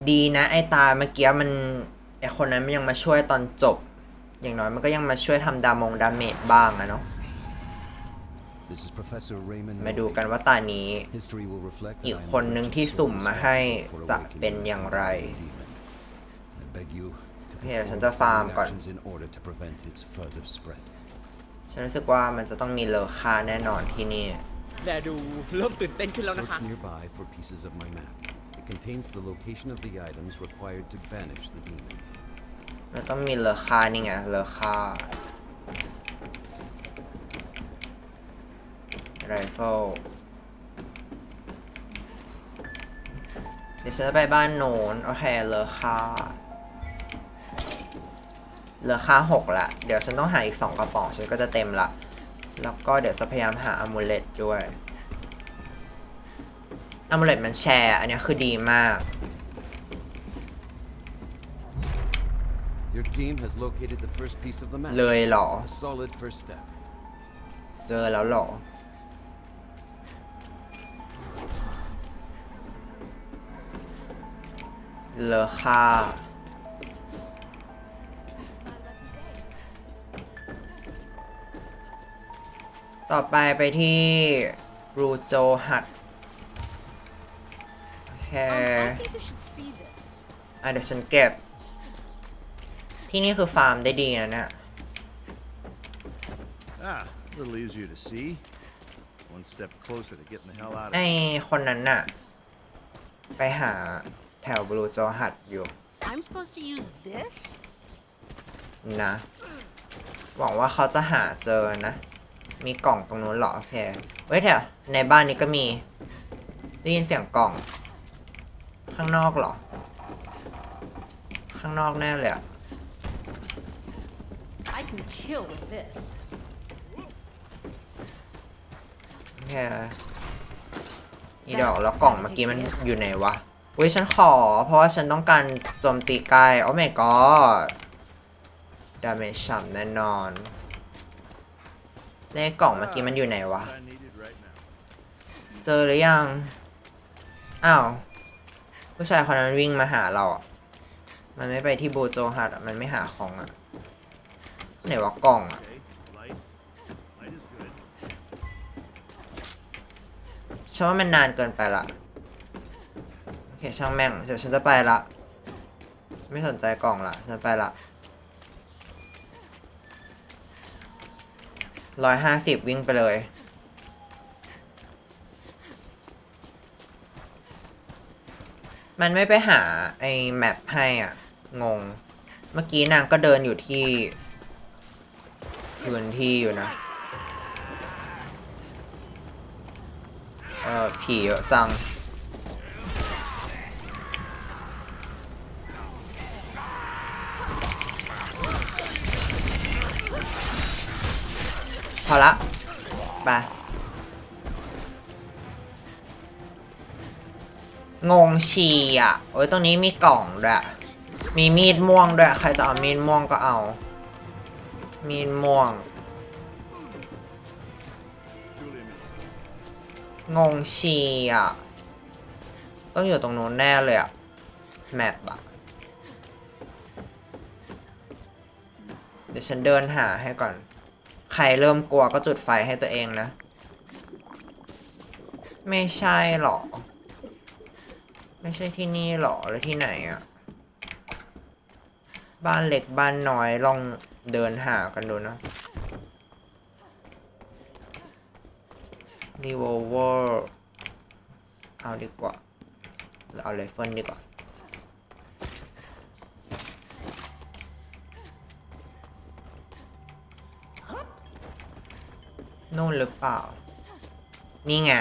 ดีนะไอตาเมื่อกี้มันไอคนนั้นมันยังมาช่วยตอนจบอย่างน้อยมันก็ยังมาช่วยทำดาเมจบ้างอะเนาะมาดูกันว่าตานี้อีกคนนึงที่สุ่มมาให้จะเป็นอย่างไรโอเคฉันจะฟาร์มก่อนฉันรู้สึกว่ามันจะต้องมีเลอค่าแน่นอนที่นี่แลดูเริ่มตื่นเต้นขึ้นแล้วนะคะ It contains the location of the items required to banish the demon. มันต้องมีเลอค่านี่ไงเลอค่าไรเฟิลเดี๋ยวฉันจะไปบ้านโน้นโอเคเลอค่า6ละเดี๋ยวฉันต้องหาอีก2กระป๋องฉันก็จะเต็มละแล้วก็เดี๋ยวจะพยายามหาอะมูเลตด้วยอะมูเลตมันแชร์อันนี้คือดีมาก Your team has located the first piece of the map. เลยเหรอ A solid first step. เจอแล้วเหรอเลอค่าต่อไปที่รูโจฮัตโอเคเดี๋ยวฉันเก็บที่นี่คือฟาร์มได้ดีนะเนี่ย A little easier to see. One step closer to getting the hell out of ไอ here. คนนั้นน่ะไปหาแถวบรูโจฮัตอยู่ I'm supposed to use this? นะหวังว่าเขาจะหาเจอนะมีกล่องตรงนู้นเหรอโอเคเว้ยแถวในบ้านนี้ก็มีได้ยินเสียงกล่องข้างนอกเหรอข้างนอกแน่เลยอะ I can chill with this. โอเคอีดอกแล้วกล่องเมื่อกี้มันอยู่ไหนวะเว้ยฉันขอเพราะว่าฉันต้องการโจมตีไกลโอ้ my god ดาเมจฉ่ำแน่นอนในกล่องเมื่อกี้มันอยู่ไหนวะ I needed right now. เจอหรือยังอ้าวผู้ชายคนนั้นวิ่งมาหาเราอ่ะมันไม่ไปที่โบโจฮัตอ่ะมันไม่หาของอ่ะไหนวะกล่องอ่ะ Okay, light. Light is good. ฉันว่ามันนานเกินไปละโอเคช่างแม่งเดี๋ยวฉันจะไปละไม่สนใจกล่องละฉันไปละ150วิ่งไปเลยมันไม่ไปหาไอ้แมปให้อ่ะงงเมื่อกี้นางก็เดินอยู่ที่พื้นที่อยู่นะผีเยอะจังพอละไปงงชีอ่ะโอ้ยตรงนี้มีกล่องด้วยมีมีดม่วงด้วยใครจะเอามีดม่วงก็เอามีดม่วงงงชีอ่ะต้องอยู่ตรงนู้นแน่เลยอ่ะแมปอ่ะเดี๋ยวฉันเดินหาให้ก่อนใครเริ่มกลัวก็จุดไฟให้ตัวเองนะไม่ใช่หรอไม่ใช่ที่นี่หรอหรือที่ไหนอ่ะบ้านเล็กบ้านน้อยลองเดินหากันดูนะรีโวลเวอร์เอาดีกว่าหรือเอาไรเฟิลดีกว่านู่นหรือเปล่านี่ไง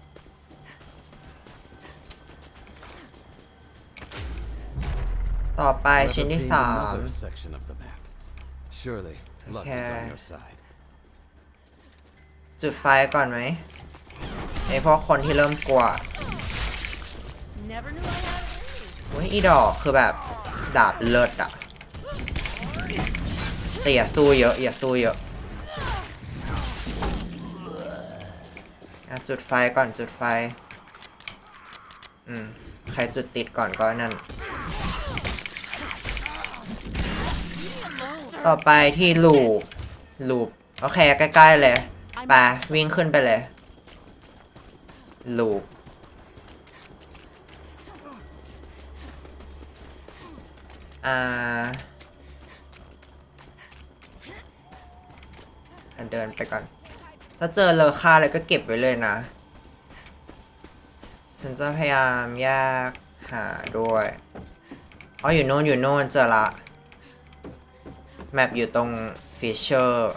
ต่อไปชิ้นที่3 Another section of the map. Surely, luck is on your side. จุดไฟก่อนไหมไอพวกคนที่เริ่มกลัว Never knew I had it. โอ้ยอีดอกคือแบบดาบเลิศอะแต่อย่าสู้เยอะอย่าสู้เยอะจุดไฟก่อนจุดไฟใครจุดติดก่อนก็นั่นต่อไปที่ลูปโอเคใกล้ๆเลยไปวิ่งขึ้นไปเลยลูปเดินไปก่อนถ้าเจอเลอค่าอะไรก็เก็บไว้เลยนะฉันจะพยายามแยกหาด้วยอ๋ออยู่โน่นเจอละแมปอยู่ตรงฟิชเชอร์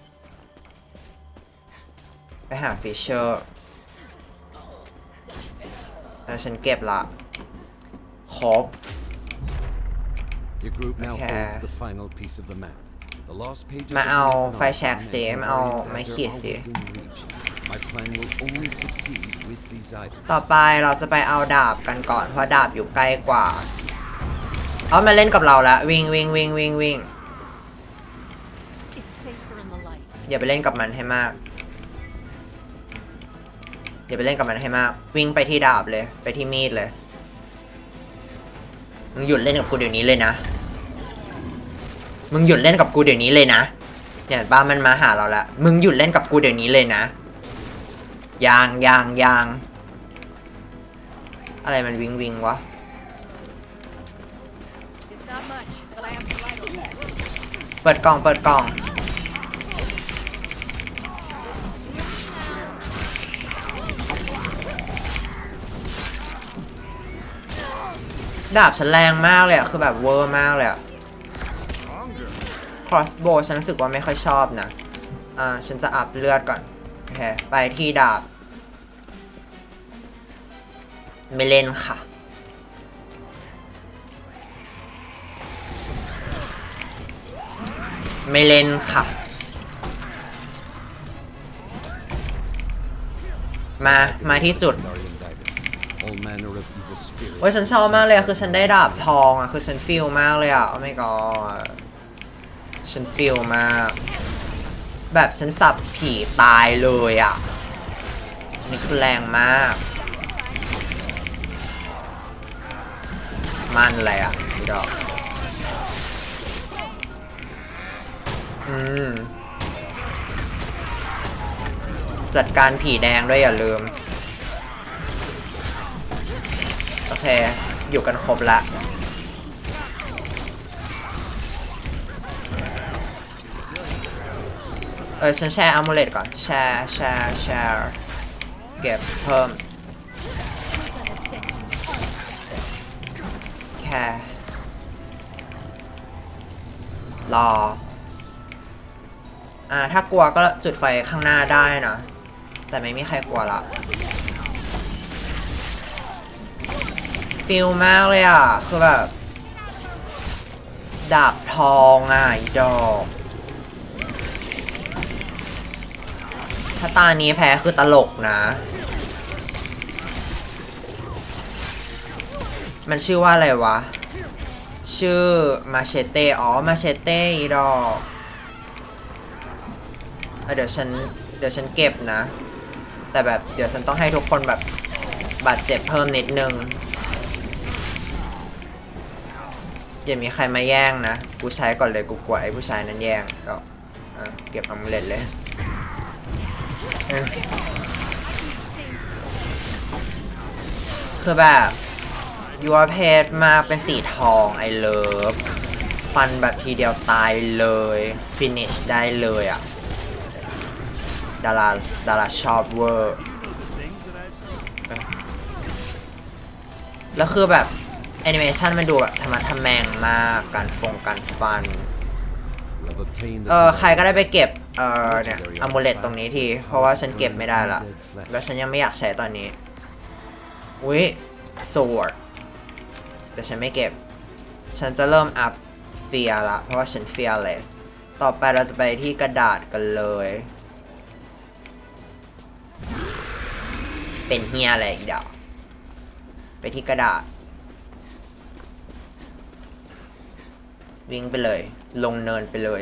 ไปหาฟิชเชอร์แล้วฉันเก็บละครบ Your group now Okay. holds the final piece of the map. The lost pages มา of เอา the ไฟแช็กสิมาเอาไม้ขีดสิ My plan will only succeed with these items. ต่อไปเราจะไปเอาดาบกันก่อนเพราะดาบอยู่ใกล้กว่าเอามาเล่นกับเราแล้ววิ่ง It's safer in the light. อย่าไปเล่นกับมันให้มากวิ่งไปที่ดาบเลยไปที่มีดเลยมึงหยุดเล่นกับกูเดี๋ยวนี้เลยนะเนี่ยบ้ามันมาหาเราละมึงหยุดเล่นกับกูเดี๋ยวนี้เลยนะยางอะไรมันวิงวะ It's not much, but I have to light it. เปิดกล่องดาบฉันแรงมากเลยอะคือแบบเวอร์มากเลยอะ crossbow ฉันรู้สึกว่าไม่ค่อยชอบนะฉันจะอัพเลือดก่อนโอเคไปที่ดาบไม่เล่นค่ะมาที่จุด All manner of evil spirits. โอ้ยฉันชอบมากเลยอะคือฉันได้ดาบทองอะคือฉันฟีลมากเลยอะโอ้ my god ฉันฟีลมากแบบฉันสับผีตายเลยอะนี่คือแรงมากมันอะไรอะดอกจัดการผีแดงด้วยอย่าลืมโอเคอยู่กันครบละฉันแชร์อัลมูเลตก่อนแชร์เก็บเพิ่มแค่รอถ้ากลัวก็จุดไฟข้างหน้าได้นะแต่ไม่มีใครกลัวละฟิลมากเลยอ่ะคือแบบดาบทองอีดอกถ้าตานี้แพ้คือตลกนะมันชื่อว่าอะไรวะชื่อมาเชเต้มาเชเต้อีดอกเดี๋ยวฉันเก็บนะแต่แบบเดี๋ยวฉันต้องให้ทุกคนแบบบาดเจ็บเพิ่มนิดนึงอย่ามีใครมาแย่งนะกูใช้ก่อนเลยกูกลัวไอ้ผู้ชายนั้นแย่งก็เก็บอัมเลตเลยคือแบบยัวเพชรมาเป็นสีทองไอเลิฟฟันแบบทีเดียวตายเลยฟินิชได้เลยอ่ะดาราชอบเวอร์แล้วคือแบบแอนิเมชันมันดูแบบธรรมะทแมงมากการฟันใครก็ได้ไปเก็บเนี่ยอะมูเลตตรงนี้ทีเพราะว่าฉันเก็บไม่ได้ละแล้วฉันยังไม่อยากใช้ตอนนี้อุ๊ยสวอร์ดแต่ฉันไม่เก็บฉันจะเริ่มอัพเฟียละเพราะว่าฉันเฟียเลสต่อไปเราจะไปที่กระดาษกันเลยเป็นเฮียอะไรอีดอกไปที่กระดาษวิ่งไปเลยลงเนินไปเลย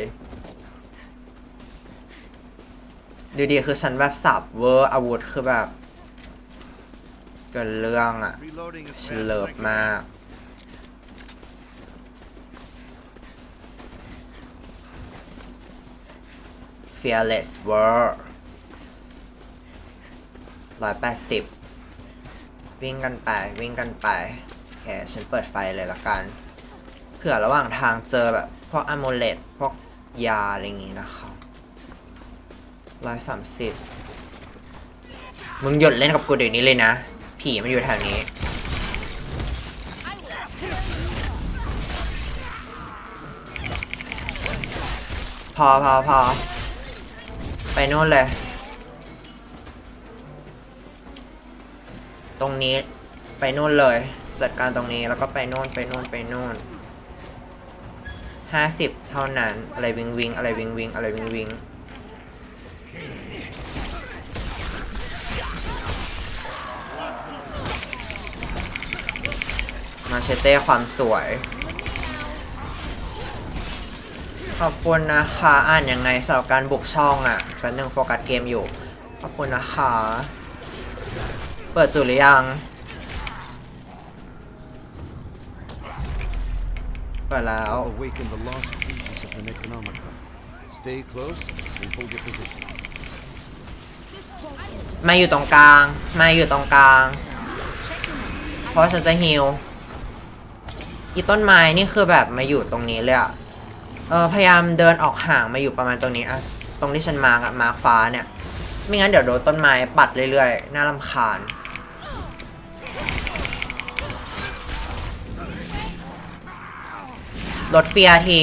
ดูดีคือฉันแบบสับเวอร์อาวุธคือแบบเกินเรื่องอ่ะฉันเลิฟมาก fearless world 180วิ่งกันไปวิ่งกันไปโอเคฉันเปิดไฟเลยละกันเผื่อระหว่างทางเจอแบบพวกอะโมเลตพวกยาอะไรอย่างงี้นะคะ130มึงหยุดเล่นกับกูเดี๋ยวนี้เลยนะผีมันอยู่แถวนี้พอไปนู่นเลยตรงนี้ไปนู่นเลยจัดการตรงนี้แล้วก็ไปนู่น50เท่านั้นอะไรวิงอะไรวิงอะไรวิงมาเชเต้ความสวยขอบคุณนะคะอ่านยังไงสำหรับการบุกช่องอ่ะแป๊บนึงโฟกัสเกมอยู่ขอบคุณนะคะเปิดจุดหรือยังเปิดแล้ว Awaken the lost pieces of the Necronomicon. Stay close and hold your position. มาอยู่ตรงกลางเพราะฉันจะฮีลอีต้นไม้นี่คือแบบมาอยู่ตรงนี้เลยอะพยายามเดินออกห่างมาอยู่ประมาณตรงนี้อะตรงที่ฉันมาร์กอะมาร์กฟ้าเนี่ยไม่งั้นเดี๋ยวโดนต้นไม้ปัดเรื่อยๆน่ารำคาญลดเฟียร์ที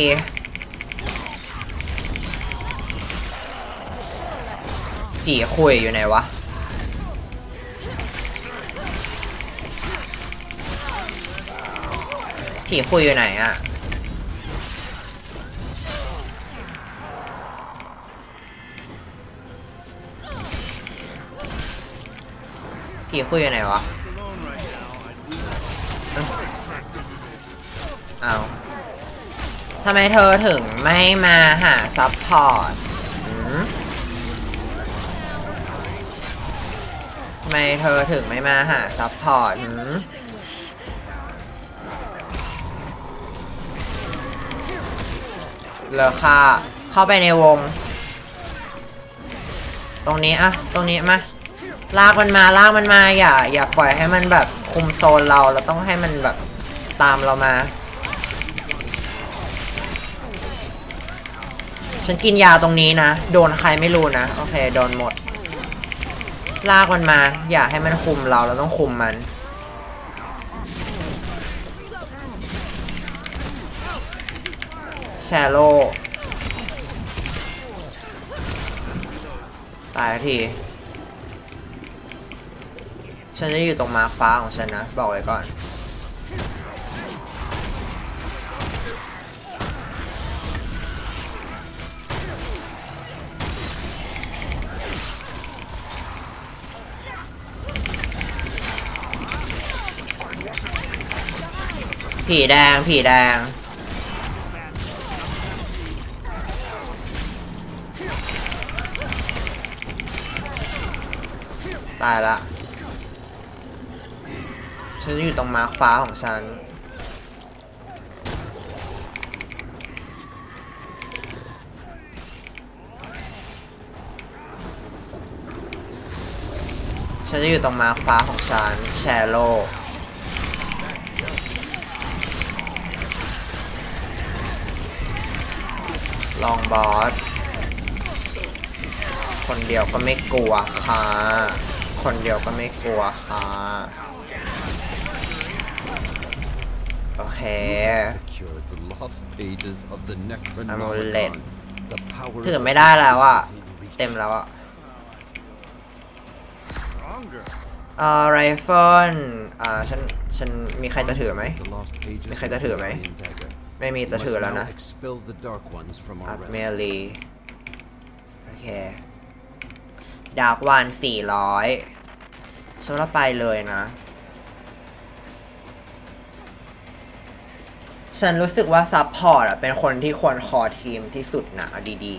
ผีคุยอยู่ไหนวะผีคุยอยู่ไหนอะผีคุยอยู่ไหนวะเอาทำไมเธอถึงไม่มาหาซัพพอร์ตทำไมเธอถึงไม่มาหาซัพพอร์ตเลอค่ะเข้าไปในวงตรงนี้อะตรงนี้มาลากมันมาอย่าปล่อยให้มันแบบคุมโซนเราต้องให้มันแบบตามเรามาฉันกินยาตรงนี้นะโดนใครไม่รู้นะโอเคโดนหมดลากมันมาอย่าให้มันคุมเราต้องคุมมันแชโลตายทีฉันจะอยู่ตรงมาร์คฟ้าของฉันนะบอกไว้ก่อนผีแดงตายละฉันอยู่ตรงมาร์คฟ้าของฉันจะอยู่ตรงมาร์คฟ้าของฉันแชโลลองบอสคนเดียวก็ไม่กลัวค่ะโอเคอะโมเลตถือไม่ได้แล้วอะเต็มแล้วอะไรเฟิลฉันมีใครจะถือไหมไม่มีจะถือแล้วนะอัพเมลีโอเคดาร์กวัน400ฉันว่าไปเลยนะฉันรู้สึกว่าซัพพอร์ตเป็นคนที่ควรคอทีมที่สุดนะดี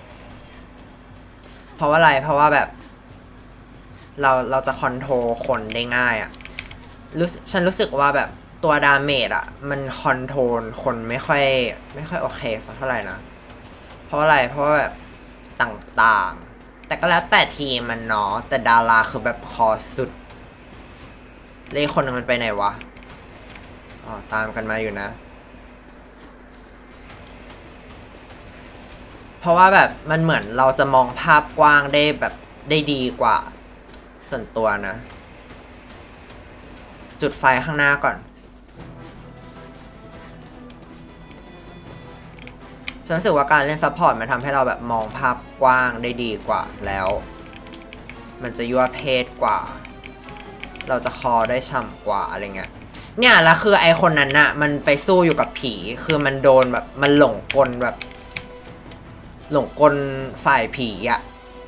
ๆเพราะว่าอะไรเพราะว่าแบบเราจะคอนโทรลคนได้ง่ายฉันรู้สึกว่าแบบตัวดาเมจมันคอนโทรลคนไม่ค่อยโอเคสักเท่าไหร่นะเพราะอะไรเพราะว่าแบบต่างๆแต่ก็แล้วแต่ทีมมันเนาะแต่ดาราคือแบบคอสุดเลขคนนึงมันไปไหนวะอ๋อตามกันมาอยู่นะเพราะว่าแบบมันเหมือนเราจะมองภาพกว้างได้แบบได้ดีกว่าส่วนตัวนะจุดไฟข้างหน้าก่อนฉันรู้สึกว่าการเล่นซัพพอร์ตมันทำให้เราแบบมองภาพกว้างได้ดีกว่าแล้วมันจะยั่วเพศกว่าเราจะคอได้ฉ่ำกว่าอะไรเงี้ยเนี่ยแล้วคือไอคนนั้นน่ะมันไปสู้อยู่กับผีคือมันโดนแบบมันหลงกลแบบหลงกลฝ่ายผีอะ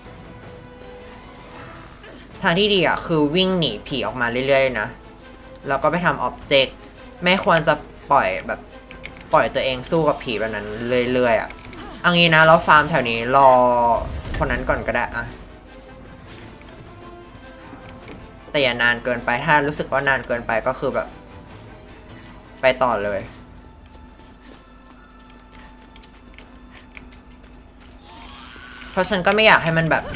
ทางที่ดีอะคือวิ่งหนีผีออกมาเรื่อยๆนะแล้วก็ไปทำออบเจกต์ไม่ควรจะปล่อยตัวเองสู้กับผีแบบนั้นเรื่อยๆอะเอางี้นะเราฟาร์มแถวนี้รอคนนั้นก่อนก็ได้อะแต่อย่านานเกินไปถ้ารู้สึกว่านานเกินไปก็คือแบบไปต่อเลยเพราะฉันก็ไม่อยากให้มันแบบ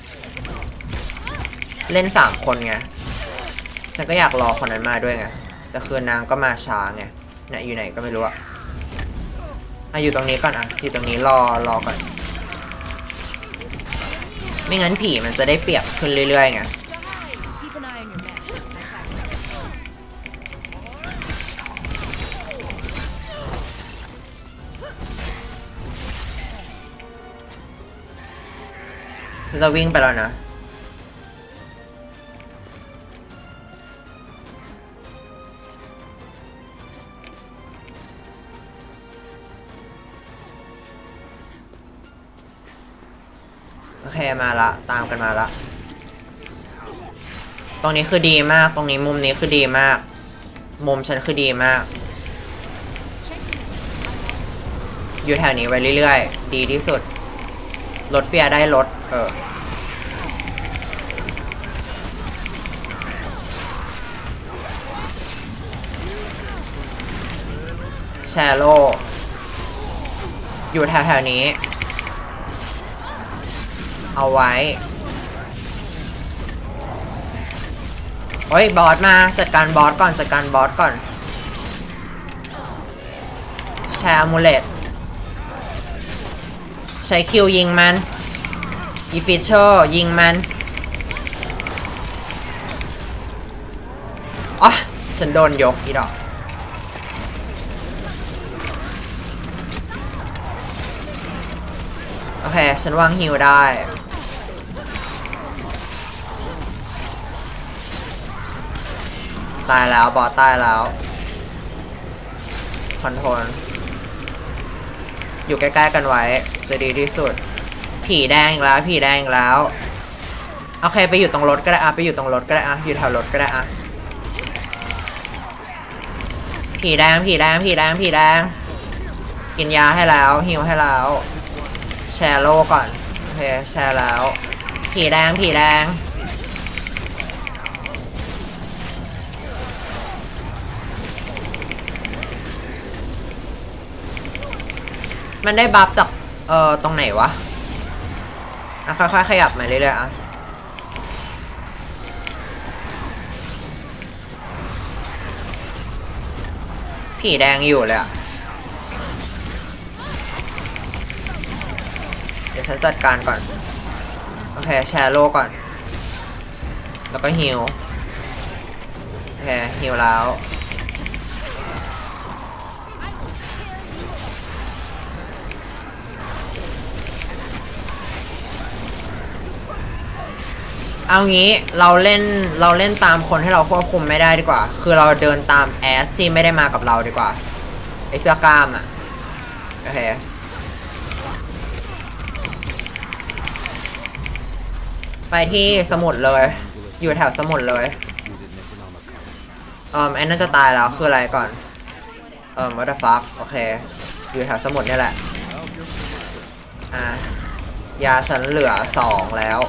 เล่น3 คนไงฉันก็อยากรอคนนั้นมาด้วยไงแต่คือนางก็มาช้าไงเนี่ยอยู่ไหนก็ไม่รู้อะอยู่ตรงนี้ก่อนอะอยู่ตรงนี้รอก่อนไม่งั้นผีมันจะได้เปรียบขึ้นเรื่อยๆไง Keep an eye on your map. Attack. ฉันจะวิ่งไปแล้วนะโอเคมาละตามกันมาละตรงนี้คือดีมากตรงนี้มุมนี้คือดีมากมุมฉันคือดีมากอยู่แถวนี้ไว้เรื่อยๆดีที่สุดลดเฟียได้ลดแชโลอยู่แถวๆนี้เอาไว้โอ้ยบอสมาจัดการบอสก่อนแชร์มูเลตใช้คิวยิงมันอีฟิชเชอร์ยิงมันอ๋อฉันโดนยกอีดอกโอเคฉันวางฮิวได้ตายแล้วบอสตายแล้วคอนโทรลอยู่ใกล้ๆกันไว้จะดีที่สุดผีแดงอีกแล้วโอเคไปอยู่ตรงรถก็ได้ไปอยู่ตรงรถก็ได้อยู่แถวรถก็ได้ผีแดงกินยาให้แล้วฮิวให้แล้วแชร์โลก่อนโอเคแชร์แล้วผีแดงมันได้บัฟจากตรงไหนวะค่อยๆขยับมาเรื่อยๆผีแดงอยู่เลยเดี๋ยวฉันจัดการก่อนโอเคแชร์โลก่อนแล้วก็ฮิวโอเคฮิวแล้วเอางี้เราเล่นตามคนให้เราควบคุมไม่ได้ดีกว่าคือเราเดินตามแอสที่ไม่ได้มากับเราดีกว่าไอเสื้อกล้ามโอเคไปที่สมุดเลยอยู่แถวสมุดเลยไอ้นั่นจะตายแล้วคืออะไรก่อนwhat the fuck โอเคอยู่แถวสมุดนี่แหละยาฉันเหลือ2แล้ว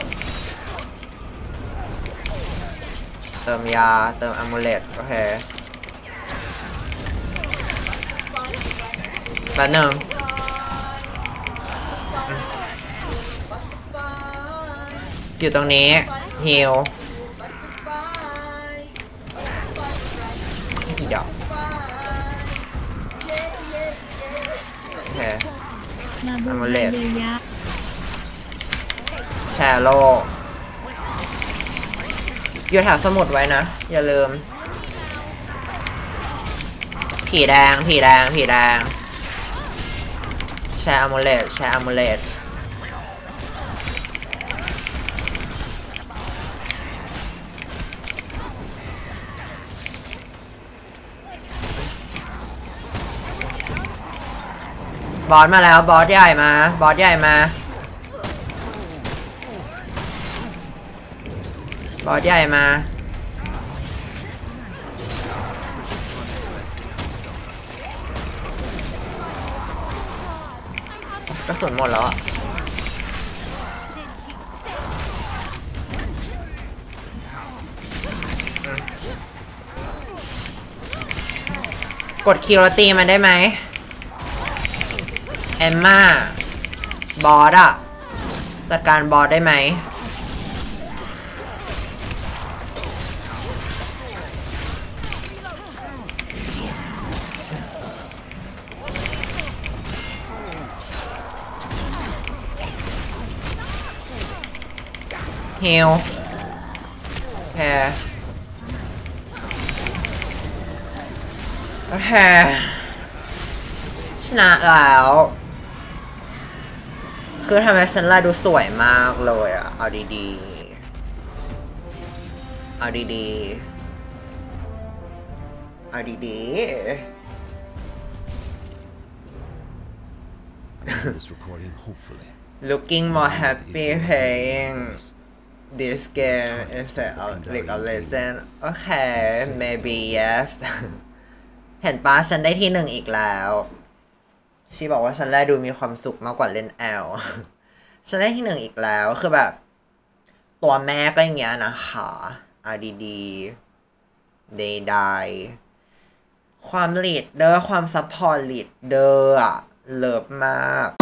เติมยาเติมอะมูเลตโอเคแป๊บนึงอยู่ตรงนี้ฮิลอีดอกโอเคมาบู Amulet ไฮเดียะแชร์โลอยู่แถวสมุดไว้นะ อย่าลืม ผีแดง ผีแดง ผีแดง แชร์อะมูเลตแชร์อะมูเลตบอสมาแล้ว บอสใหญ่มา บอสใหญ่มา บอสใหญ่มา กระสุนหมดแล้วอ่ะ กดคิวแล้วตีมันได้ไหมเอมม่าบอสอะจัดการบอสได้ไหมฮิลแพ้แพ้ชนะแล้ว คือทำไมฉันล่ะดูสวยมากเลยอ่ะ เอาดีๆ เอาดีๆ เอาดี End this recording, hopefully. ๆ looking more happy playing this game instead of League of Legends โอเค maybe yes เห็นป้าฉันได้ที่หนึ่งอีกแล้วชีบอกว่าฉันแลดูมีความสุขมากกว่าเล่นแอล ฉันได้ที่หนึ่งอีกแล้วคือแบบ ตัวแม่ก็อย่างเงี้ยนะคะเอาดีๆใดๆความลีดเดอร์ความซัพพอร์ตลีดเดอร์อะเลิฟมาก